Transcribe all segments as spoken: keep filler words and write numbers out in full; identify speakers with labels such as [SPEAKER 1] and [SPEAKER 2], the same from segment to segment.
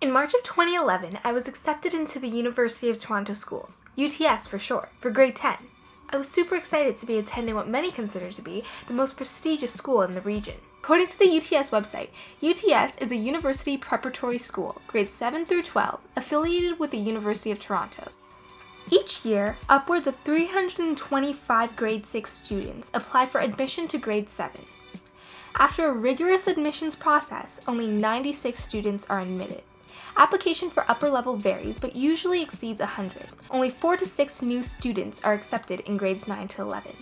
[SPEAKER 1] In March of twenty eleven, I was accepted into the University of Toronto Schools, U T S for short, for grade ten. I was super excited to be attending what many consider to be the most prestigious school in the region. According to the U T S website, U T S is a university preparatory school, grades seven through twelve, affiliated with the University of Toronto. Each year, upwards of three hundred twenty-five grade six students apply for admission to grade seven. After a rigorous admissions process, only ninety-six students are admitted. Application for upper level varies, but usually exceeds one hundred. Only four to six new students are accepted in grades nine to eleven.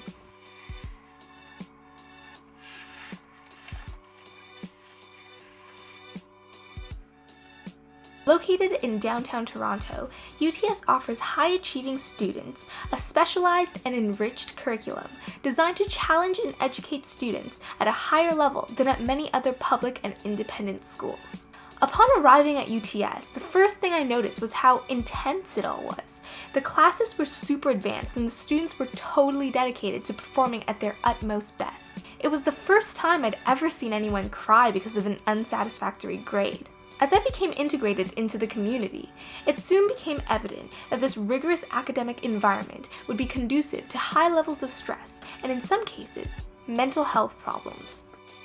[SPEAKER 1] Located in downtown Toronto, U T S offers high-achieving students a specialized and enriched curriculum designed to challenge and educate students at a higher level than at many other public and independent schools. Upon arriving at U T S, the first thing I noticed was how intense it all was. The classes were super advanced and the students were totally dedicated to performing at their utmost best. It was the first time I'd ever seen anyone cry because of an unsatisfactory grade. As I became integrated into the community, it soon became evident that this rigorous academic environment would be conducive to high levels of stress and, in some cases, mental health problems.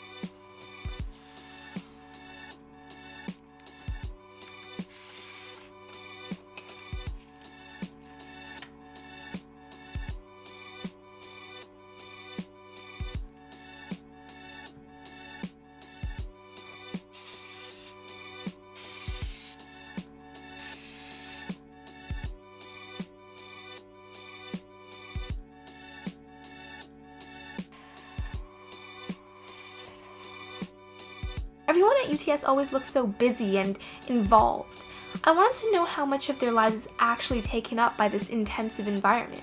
[SPEAKER 1] Everyone at U T S always looks so busy and involved. I wanted to know how much of their lives is actually taken up by this intensive environment.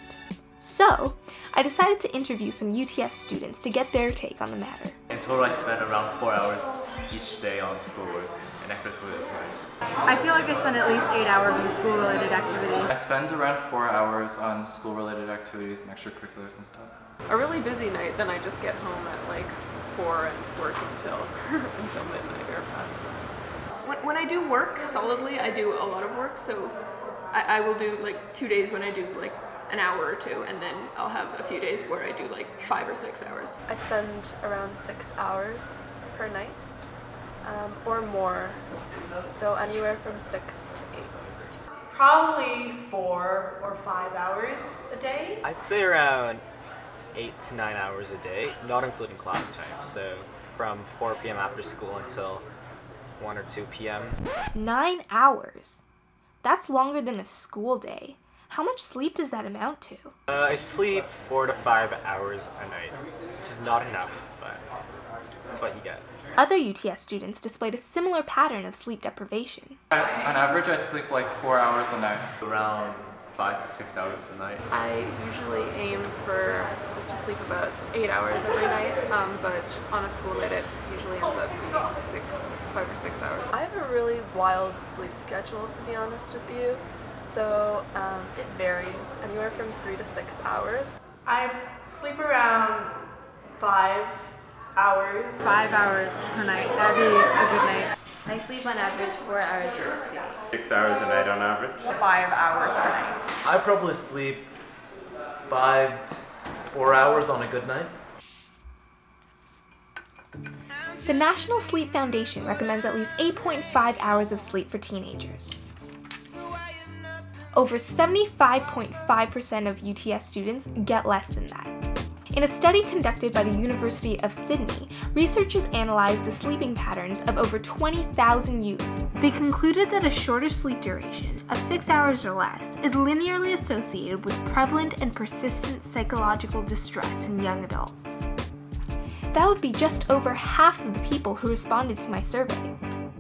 [SPEAKER 1] So, I decided to interview some U T S students to get their take on the matter.
[SPEAKER 2] In total, I spend around four hours each day on schoolwork and extracurricular activities.
[SPEAKER 3] I feel like I spend at least eight hours on school-related activities.
[SPEAKER 4] I spend around four hours on school-related activities and extracurriculars and stuff.
[SPEAKER 5] A really busy night, then I just get home at like four and work until until midnight or past that. When, when I do work solidly, I do a lot of work, so I, I will do like two days when I do like an hour or two, and then I'll have a few days where I do like five or six hours.
[SPEAKER 6] I spend around six hours per night, um, or more, so anywhere from six to eight.
[SPEAKER 7] Probably four or five hours a day.
[SPEAKER 8] I'd say around eight to nine hours a day, not including class time. So from four p m after school until one or two p m
[SPEAKER 1] Nine hours? That's longer than a school day. How much sleep does that amount to?
[SPEAKER 8] Uh, I sleep four to five hours a night, which is not enough, but that's what you get.
[SPEAKER 1] Other U T S students displayed a similar pattern of sleep deprivation.
[SPEAKER 4] On average, I sleep like four hours a night.
[SPEAKER 2] Around five to six hours a night.
[SPEAKER 5] I usually aim for to sleep about eight hours every night, um, but on a school night it usually ends up being six, five or six hours.
[SPEAKER 6] I have a really wild sleep schedule, to be honest with you, so um, it varies, anywhere from three to six hours.
[SPEAKER 7] I sleep around five hours.
[SPEAKER 3] Five hours per night, that'd be a good night.
[SPEAKER 9] I sleep on average four hours a day.
[SPEAKER 2] Six hours a night on average.
[SPEAKER 7] Five hours per night.
[SPEAKER 10] I probably sleep five, four hours on a good night.
[SPEAKER 1] The National Sleep Foundation recommends at least eight point five hours of sleep for teenagers. Over seventy-five point five percent of U T S students get less than that. In a study conducted by the University of Sydney, researchers analyzed the sleeping patterns of over twenty thousand youths. They concluded that a shorter sleep duration of six hours or less is linearly associated with prevalent and persistent psychological distress in young adults. That would be just over half of the people who responded to my survey.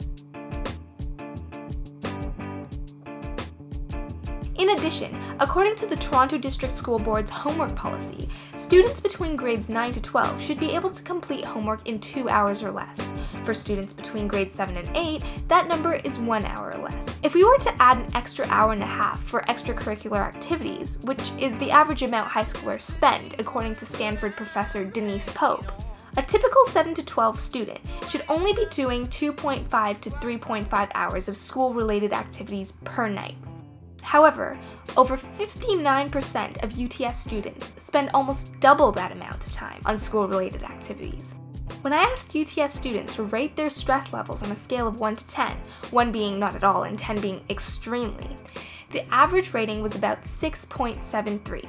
[SPEAKER 1] In addition, according to the Toronto District School Board's homework policy, students between grades nine to twelve should be able to complete homework in two hours or less. For students between grades seven and eight, that number is one hour or less. If we were to add an extra hour and a half for extracurricular activities, which is the average amount high schoolers spend according to Stanford professor Denise Pope, A typical seven to twelve student should only be doing two point five to three point five hours of school-related activities per night. However, over fifty-nine percent of U T S students spend almost double that amount of time on school-related activities. When I asked U T S students to rate their stress levels on a scale of one to ten, one being not at all and ten being extremely, the average rating was about six point seven three.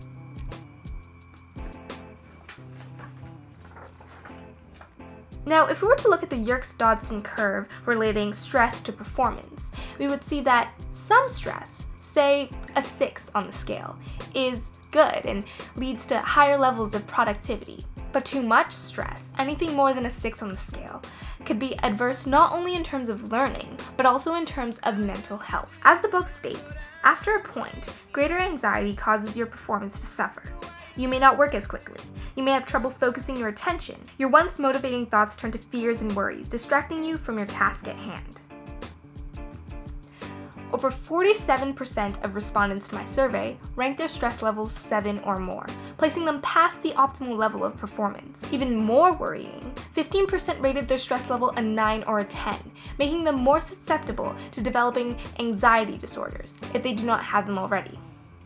[SPEAKER 1] Now, if we were to look at the Yerkes-Dodson curve relating stress to performance, we would see that some stress, say a six on the scale, is good and leads to higher levels of productivity. But too much stress, anything more than a six on the scale, could be adverse not only in terms of learning, but also in terms of mental health. As the book states, after a point, greater anxiety causes your performance to suffer. You may not work as quickly. You may have trouble focusing your attention. Your once motivating thoughts turn to fears and worries, distracting you from your task at hand. Over forty-seven percent of respondents to my survey ranked their stress levels seven or more, placing them past the optimal level of performance. Even more worrying, fifteen percent rated their stress level a nine or a ten, making them more susceptible to developing anxiety disorders if they do not have them already.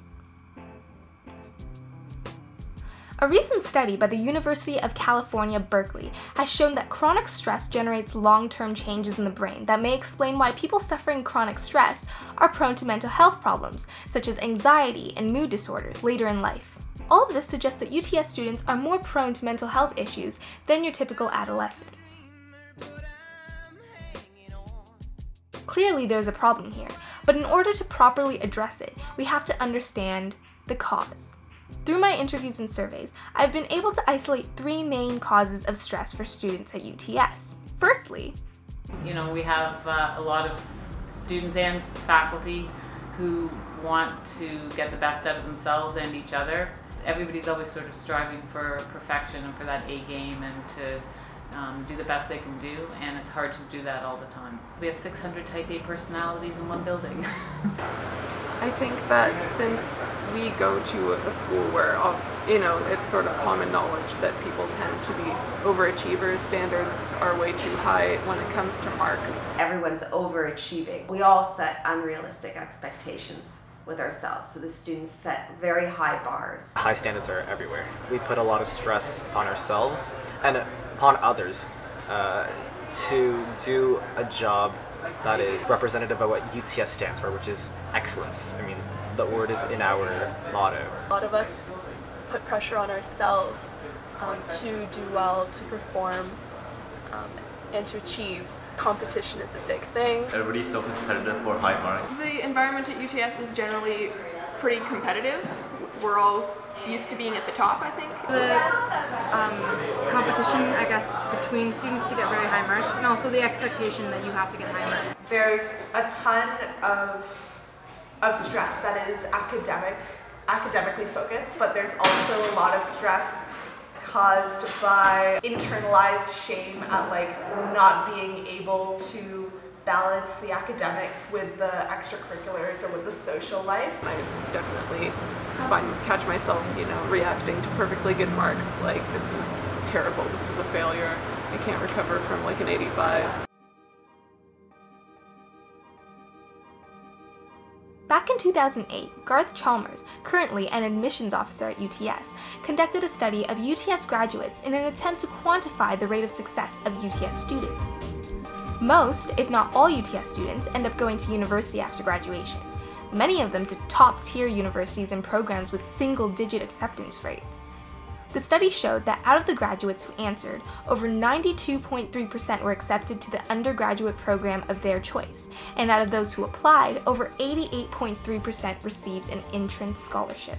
[SPEAKER 1] A recent study by the University of California, Berkeley has shown that chronic stress generates long-term changes in the brain that may explain why people suffering chronic stress are prone to mental health problems, such as anxiety and mood disorders later in life. All of this suggests that U T S students are more prone to mental health issues than your typical adolescent. Clearly, there's a problem here, but in order to properly address it, we have to understand the cause. Through my interviews and surveys, I've been able to isolate three main causes of stress for students at U T S. Firstly,
[SPEAKER 11] you know, we have uh, a lot of students and faculty who want to get the best out of themselves and each other. Everybody's always sort of striving for perfection and for that A game and to um, do the best they can do, and it's hard to do that all the time. We have six hundred type A personalities in one building.
[SPEAKER 5] I think that since we go to a school where, all, you know, it's sort of common knowledge that people tend to be overachievers, standards are way too high when it comes to marks.
[SPEAKER 12] Everyone's overachieving. We all set unrealistic expectations with ourselves, so the students set very high bars.
[SPEAKER 8] High standards are everywhere. We put a lot of stress on ourselves and upon others uh, to do a job that is representative of what U T S stands for, which is excellence. I mean, the word is in our motto.
[SPEAKER 6] A lot of us put pressure on ourselves um, to do well, to perform, um, and to achieve. Competition is a big thing.
[SPEAKER 2] Everybody's so competitive for high marks.
[SPEAKER 5] The environment at U T S is generally pretty competitive. We're all used to being at the top, I think.
[SPEAKER 3] The um, competition, I guess, between students to get very high marks, and also the expectation that you have to get high marks.
[SPEAKER 7] There's a ton of, of stress that is academic, academically focused, but there's also a lot of stress caused by internalized shame at like not being able to balance the academics with the extracurriculars or with the social life.
[SPEAKER 5] I definitely find, catch myself, you know, reacting to perfectly good marks like, this is terrible, this is a failure, I can't recover from like an eighty-five.
[SPEAKER 1] Back in two thousand eight, Garth Chalmers, currently an admissions officer at U T S, conducted a study of U T S graduates in an attempt to quantify the rate of success of U T S students. Most, if not all U T S students, end up going to university after graduation, many of them to top-tier universities and programs with single-digit acceptance rates. The study showed that out of the graduates who answered, over ninety-two point three percent were accepted to the undergraduate program of their choice, and out of those who applied, over eighty-eight point three percent received an entrance scholarship.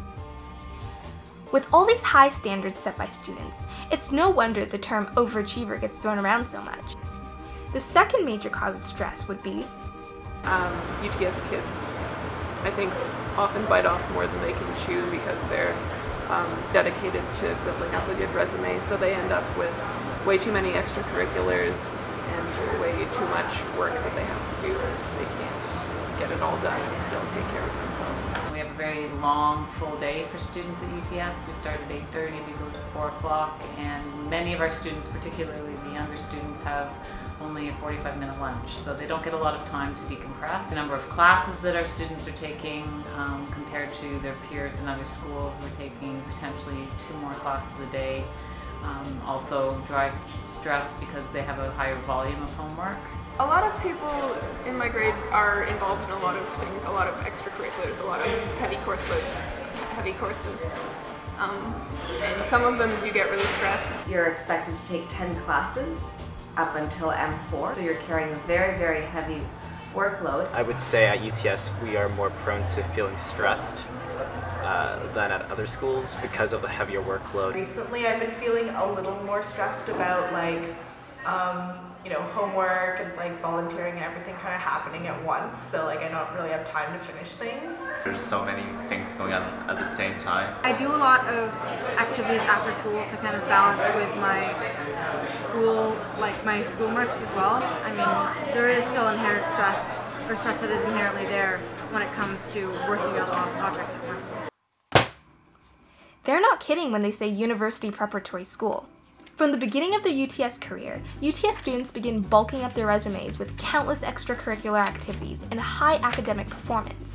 [SPEAKER 1] With all these high standards set by students, it's no wonder the term overachiever gets thrown around so much. The second major cause of stress would be
[SPEAKER 5] um, U T S kids, I think, often bite off more than they can chew because they're Um, dedicated to building up a good resume, so they end up with way too many extracurriculars and way too much work that they have to do. They can't get it all done and still take care of themselves.
[SPEAKER 11] We have a very long, full day for students at U T S. We start at eight thirty, we go to four o'clock, and many of our students, particularly the younger students, have only a forty-five minute lunch, so they don't get a lot of time to decompress. The number of classes that our students are taking um, compared to their peers in other schools, we're taking potentially two more classes a day. Um, also drives stress because they have a higher volume of homework.
[SPEAKER 5] A lot of people in my grade are involved in a lot of things, a lot of extracurriculars, a lot of heavy course load, heavy courses. Um, and some of them do get really stressed.
[SPEAKER 12] You're expected to take ten classes up until M four, so you're carrying a very, very heavy workload.
[SPEAKER 8] I would say at U T S we are more prone to feeling stressed uh, than at other schools because of the heavier workload.
[SPEAKER 7] Recently I've been feeling a little more stressed about like, um, you know, homework and like volunteering and everything kind of happening at once, so like I don't really have time to finish things.
[SPEAKER 2] There's so many things going on at the same time.
[SPEAKER 3] I do a lot of activities after school to kind of balance with my school, like my schoolworks as well. I mean, there is still inherent stress, or stress that is inherently there when it comes to working on a lot of projects at once.
[SPEAKER 1] They're not kidding when they say university preparatory school. From the beginning of their U T S career, U T S students begin bulking up their resumes with countless extracurricular activities and high academic performance.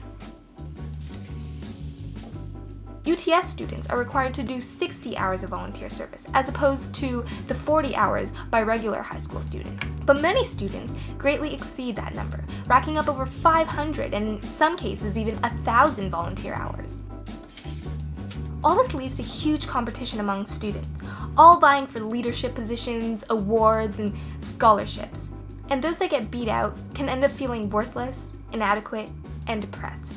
[SPEAKER 1] U T S students are required to do sixty hours of volunteer service, as opposed to the forty hours by regular high school students. But many students greatly exceed that number, racking up over five hundred and in some cases even one thousand volunteer hours. All this leads to huge competition among students, all vying for leadership positions, awards, and scholarships. And those that get beat out can end up feeling worthless, inadequate, and depressed.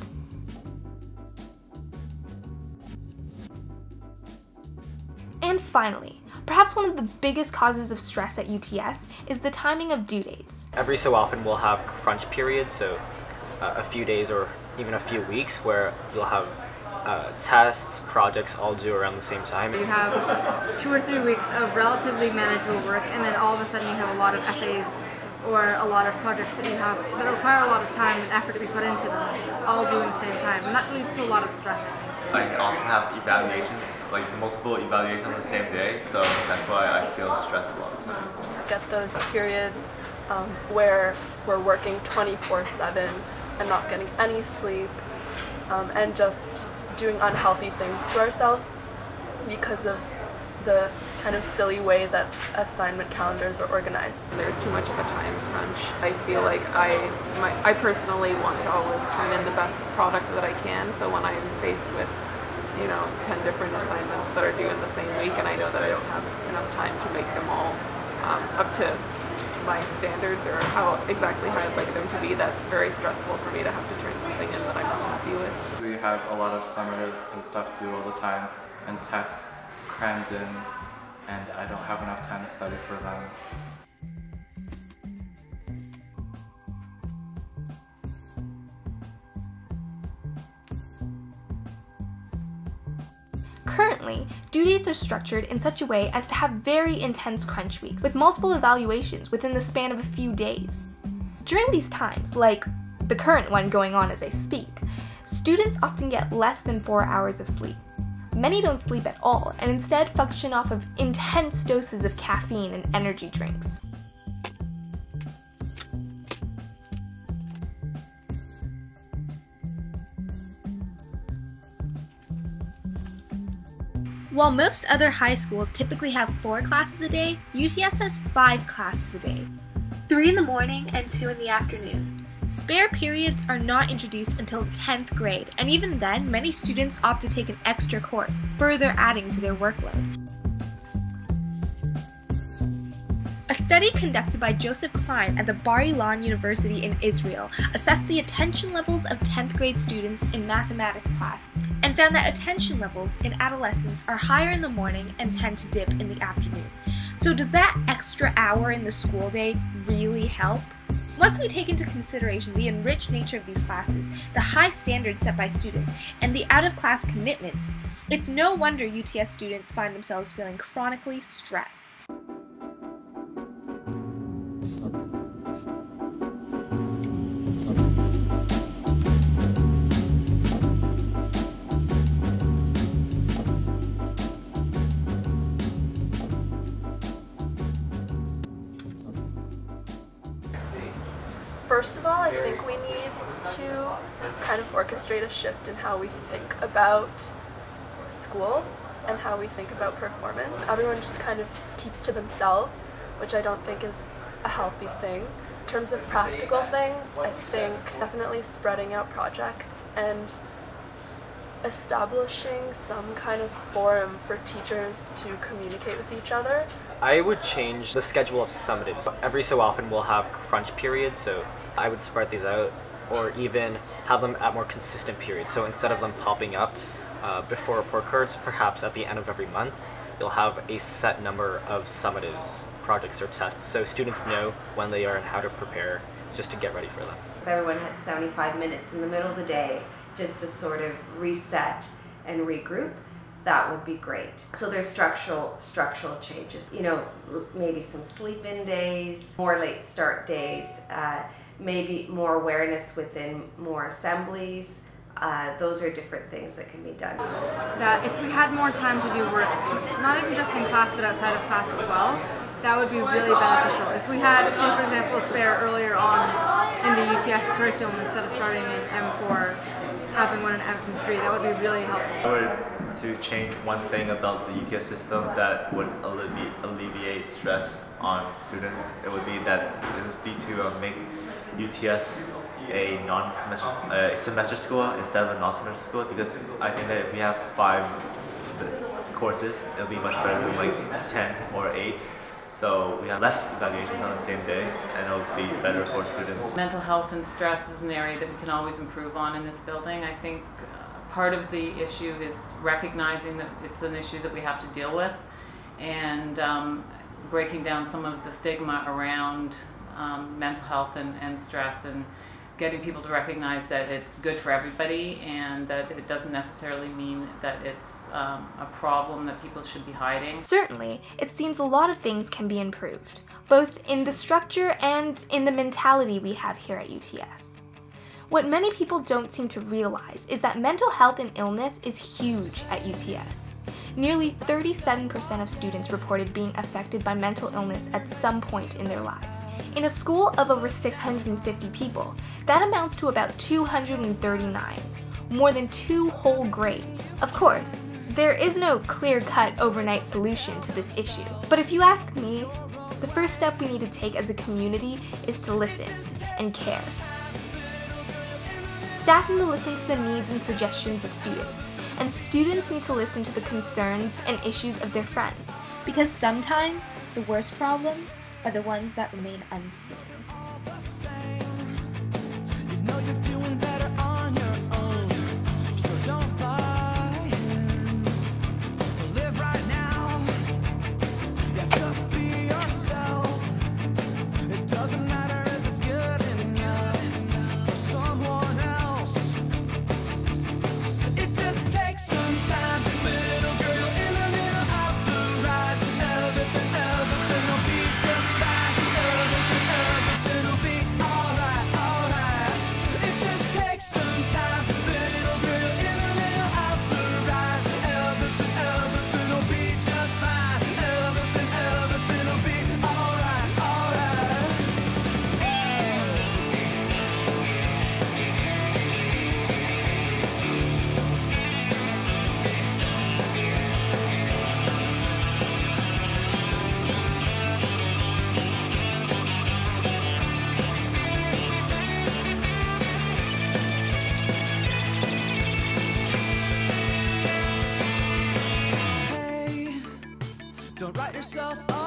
[SPEAKER 1] And finally, perhaps one of the biggest causes of stress at U T S is the timing of due dates.
[SPEAKER 8] Every so often we'll have crunch periods, so uh, a few days or even a few weeks where you'll have Uh, tests, projects all due around the same time.
[SPEAKER 3] You have two or three weeks of relatively manageable work, and then all of a sudden you have a lot of essays or a lot of projects that you have that require a lot of time and effort to be put into them, all due at the same time, and that leads to a lot of stress, I think.
[SPEAKER 2] I often have evaluations, like multiple evaluations on the same day, so that's why I feel stressed a lot of the time.
[SPEAKER 6] Get those periods um, where we're working twenty-four seven and not getting any sleep, um, and just doing unhealthy things to ourselves because of the kind of silly way that assignment calendars are organized.
[SPEAKER 5] There's too much of a time crunch. I feel like I, my, I personally want to always turn in the best product that I can, so when I'm faced with, you know, ten different assignments that are due in the same week and I know that I don't have enough time to make them all um, up to my standards or how exactly how I'd like them to be, that's very stressful for me to have to turn something in that I'm not happy with.
[SPEAKER 4] We have a lot of summatives and stuff due all the time, and tests crammed in, and I don't have enough time to study for them.
[SPEAKER 1] Currently, due dates are structured in such a way as to have very intense crunch weeks with multiple evaluations within the span of a few days. During these times, like the current one going on as I speak, students often get less than four hours of sleep. Many don't sleep at all and instead function off of intense doses of caffeine and energy drinks. While most other high schools typically have four classes a day, U T S has five classes a day. Three in the morning and two in the afternoon. Spare periods are not introduced until tenth grade, and even then, many students opt to take an extra course, further adding to their workload. A study conducted by Joseph Klein at the Bar-Ilan University in Israel assessed the attention levels of tenth grade students in mathematics class and found that attention levels in adolescents are higher in the morning and tend to dip in the afternoon. So does that extra hour in the school day really help? Once we take into consideration the enriched nature of these classes, the high standards set by students, and the out-of-class commitments, it's no wonder U T S students find themselves feeling chronically stressed.
[SPEAKER 6] First of all, I think we need to kind of orchestrate a shift in how we think about school and how we think about performance. Everyone just kind of keeps to themselves, which I don't think is a healthy thing. In terms of practical things, I think definitely spreading out projects and establishing some kind of forum for teachers to communicate with each other.
[SPEAKER 8] I would change the schedule of summatives. Every so often we'll have crunch periods, so I would spread these out, or even have them at more consistent periods. So instead of them popping up uh, before report cards, perhaps at the end of every month, you'll have a set number of summatives, projects or tests, so students know when they are and how to prepare, just to get ready for them.
[SPEAKER 12] If everyone had seventy-five minutes in the middle of the day just to sort of reset and regroup, that would be great. So there's structural structural changes. You know, maybe some sleep-in days, more late start days, uh, maybe more awareness within more assemblies. Uh, those are different things that can be done.
[SPEAKER 3] That if we had more time to do work, not even just in class but outside of class as well, that would be really beneficial. If we had, say for example, a spare earlier on in the U T S curriculum instead of starting in M four, having one in M three, that would be really helpful.
[SPEAKER 2] If I were to change one thing about the U T S system that would alleviate, alleviate stress on students, it would be that it would be to uh, make U T S a non-semester uh, semester school instead of a non-semester school, because I think that if we have five this courses, it'll be much better than like ten or eight. So we have less evaluations on the same day, and it'll be better for students.
[SPEAKER 11] Mental health and stress is an area that we can always improve on in this building. I think uh, part of the issue is recognizing that it's an issue that we have to deal with, and um, breaking down some of the stigma around um, mental health and, and stress, and getting people to recognize that it's good for everybody and that it doesn't necessarily mean that it's um, a problem that people should be hiding.
[SPEAKER 1] Certainly, it seems a lot of things can be improved, both in the structure and in the mentality we have here at U T S. What many people don't seem to realize is that mental health and illness is huge at U T S. Nearly thirty-seven percent of students reported being affected by mental illness at some point in their lives. In a school of over six hundred fifty people, that amounts to about two hundred thirty-nine, more than two whole grades. Of course, there is no clear-cut overnight solution to this issue, but if you ask me, the first step we need to take as a community is to listen and care. Staff need to listen to the needs and suggestions of students, and students need to listen to the concerns and issues of their friends.
[SPEAKER 13] Because sometimes the worst problems are the ones that remain unseen.
[SPEAKER 14] You know you're doing better on your own, so don't buy in. Live right now, yeah, just be yourself. It doesn't matter if it's good enough for someone else. It just takes some time, little girl, in a little out the ride. Everything, everything will be just fine. Everything, everything will be alright, alright. It just takes some time, little girl, in a little out the ride. Everything, everything will be just fine. Everything, everything will be alright, alright. Hey, don't write yourself off.